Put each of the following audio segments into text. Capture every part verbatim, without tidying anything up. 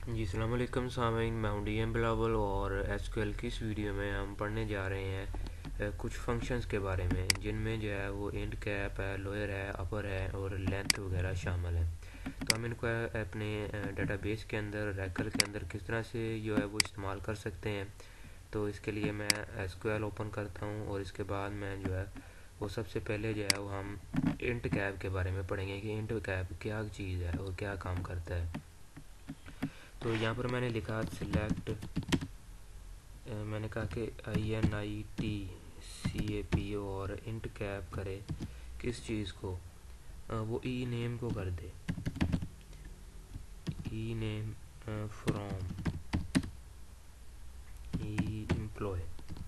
जी अस्सलाम वालेकुम सामीन, मैं हूं डी एम बिलावल और एस क्यू एल की इस वीडियो में हम पढ़ने जा रहे हैं अ, कुछ फंक्शंस के बारे में, जिनमें जो है वो इंट कैप है, लोअर है, अपर है और लेंथ वगैरह शामिल है। तो हम इनको अ, अपने डेटाबेस के अंदर, रैकर के अंदर किस तरह से जो है वो इस्तेमाल कर सकते हैं। तो इसके लिए मैं एस क्यू एल ओपन करता हूं और इसके बाद मैं जो है वो सबसे पहले जो है वो हम इंट कैप के बारे में पढ़ेंगे कि इंट कैप क्या चीज़ है और क्या काम करता है। तो यहाँ पर मैंने लिखा सिलेक्ट, मैंने कहा कि I N I T C A P और इंट कैप करे किस चीज़ को, अ, वो ई नेम को कर दे, E name from E employ.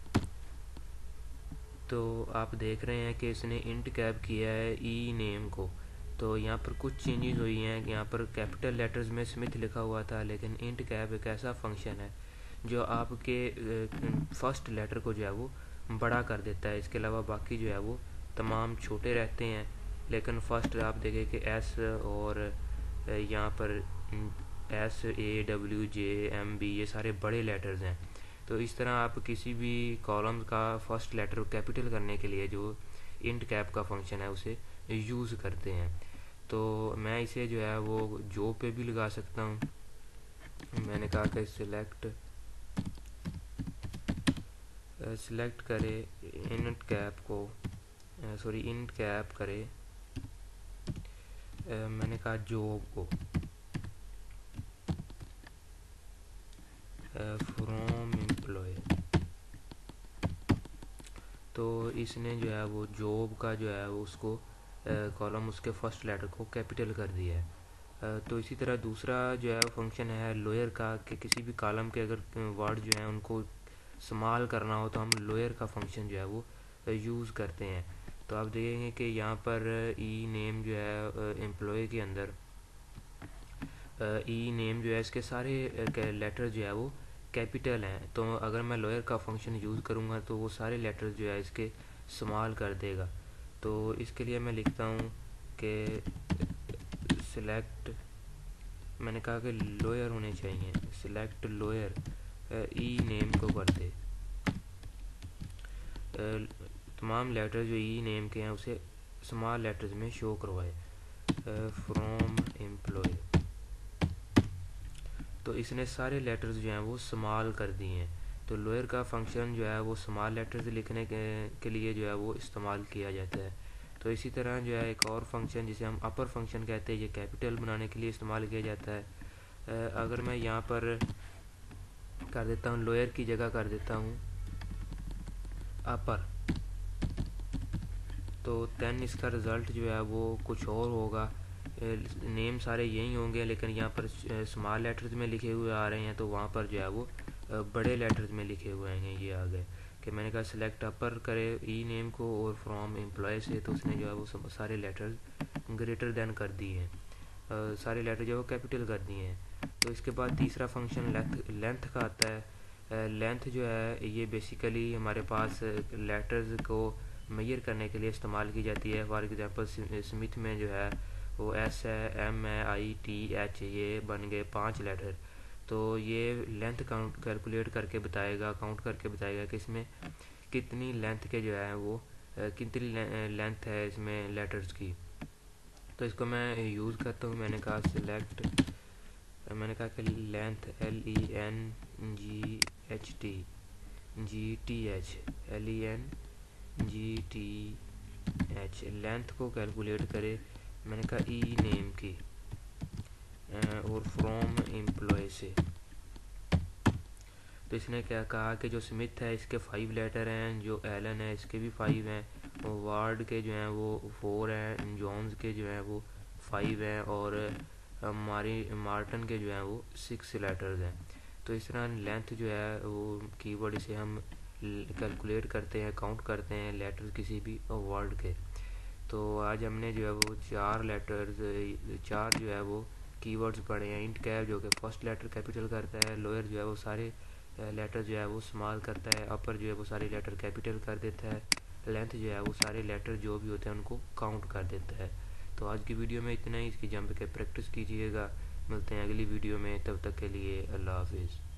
तो आप देख रहे हैं कि इसने इंट कैप किया है ई नेम को। तो यहाँ पर कुछ चेंजेस हुई हैं। यहाँ पर कैपिटल लेटर्स में स्मिथ लिखा हुआ था, लेकिन इंट कैप एक ऐसा फंक्शन है जो आपके फर्स्ट लेटर को जो है वो बड़ा कर देता है। इसके अलावा बाकी जो है वो तमाम छोटे रहते हैं, लेकिन फर्स्ट आप देखें कि एस और यहाँ पर S A W J M B ये सारे बड़े लेटर्स हैं। तो इस तरह आप किसी भी कॉलम का फर्स्ट लेटर कैपिटल करने के लिए जो इंट कैप का फंक्शन है उसे यूज़ करते हैं। तो मैं इसे जो है वो जो पे भी लगा सकता हूँ। मैंने कहा कि सिलेक्ट सिलेक्ट करे इंट कैप को, सॉरी इंट कैप करे, uh, मैंने कहा जॉब को फ्रॉम एम्प्लॉय। तो इसने जो है वो जॉब का जो है वो उसको कॉलम uh, उसके फर्स्ट लेटर को कैपिटल कर दिया है। uh, तो इसी तरह दूसरा जो है फंक्शन है लोअर का, कि किसी भी कॉलम के अगर वर्ड जो है उनको स्मॉल करना हो तो हम लोअर का फंक्शन जो है वो यूज़ करते हैं। तो आप देखेंगे कि यहाँ पर ई नेम जो है एम्प्लॉय के अंदर ई नेम जो है इसके सारे लेटर जो है वो कैपिटल हैं। तो अगर मैं लोअर का फंक्शन यूज़ करूँगा तो वो सारे लेटर जो है इसके स्मॉल कर देगा। तो इसके लिए मैं लिखता हूँ कि सिलेक्ट, मैंने कहा कि लोअर होने चाहिए, सिलेक्ट लोअर ई नेम को कर दे, तमाम लेटर जो ई नेम के हैं उसे स्मॉल लेटर्स में शो करवाए फ्रॉम एम्प्लॉय। तो इसने सारे लेटर्स जो हैं वो स्मॉल कर दिए हैं। तो लोअर का फंक्शन जो है वो स्मॉल लेटर्स लिखने के, के लिए जो है वो इस्तेमाल किया जाता है। तो इसी तरह जो है एक और फंक्शन जिसे हम अपर फंक्शन कहते हैं, ये कैपिटल बनाने के लिए इस्तेमाल किया जाता है। अगर मैं यहाँ पर कर देता हूँ, लोअर की जगह कर देता हूँ अपर, तो दैन इसका रिज़ल्ट जो है वो कुछ और होगा। नेम सारे यही होंगे, लेकिन यहाँ पर स्मॉल लेटर्स में लिखे हुए आ रहे हैं, तो वहाँ पर जो है वो बड़े लेटर्स में लिखे हुए हैं। ये आ गए कि मैंने कहा सिलेक्ट अपर करे ई नेम को और फ्रॉम एम्प्लॉय से, तो उसने जो है वो सारे लेटर्स ग्रेटर देन कर दिए हैं, सारे लेटर जो है वो कैपिटल कर दिए हैं। तो इसके बाद तीसरा फंक्शन लेंथ लेंथ का आता है। लेंथ जो है ये बेसिकली हमारे पास लेटर्स को मेजर करने के लिए इस्तेमाल की जाती है। फॉर एग्जांपल स्मिथ में जो है वो एस है, एम है, आई टी एच, ये बन गए पांच लेटर। तो ये लेंथ काउंट कैलकुलेट करके बताएगा, काउंट करके बताएगा कि इसमें कितनी लेंथ के जो है वो कितनी लेंथ है इसमें लेटर्स की। तो इसको मैं यूज़ करता हूँ। मैंने कहा सिलेक्ट, मैंने कहा कि length L E N G H T G T H L E N G T H length को कैलकुलेट करे। मैंने कहा ई नेम की और फ्रॉम एम्प्लॉय से। तो इसने क्या कहा कि जो स्मिथ है इसके फाइव लेटर हैं, जो एलन है इसके भी फाइव हैं, और वार्ड के जो हैं वो फोर हैं, जॉन्स के जो हैं वो फाइव हैं, और हमारी मार्टन के जो हैं वो सिक्स लेटर्स हैं। तो इस तरह लेंथ जो है वो कीवर्ड इसे हम कैलकुलेट करते हैं, काउंट करते हैं लेटर्स किसी भी वर्ड के। तो आज हमने जो है वो चार लेटर्स, चार जो है वो कीवर्ड्स पढ़े हैं। इंट कैप जो कि फर्स्ट लेटर कैपिटल करता है, लोअर जो है वो सारे लेटर जो है वो स्मॉल करता है, अपर जो है वो सारे लेटर कैपिटल कर देता है, लेंथ जो है वो सारे लेटर जो भी होते हैं उनको काउंट कर देता है। तो आज की वीडियो में इतना ही। इसकी जंप के प्रैक्टिस कीजिएगा। मिलते हैं अगली वीडियो में, तब तक के लिए अल्लाह हाफिज़।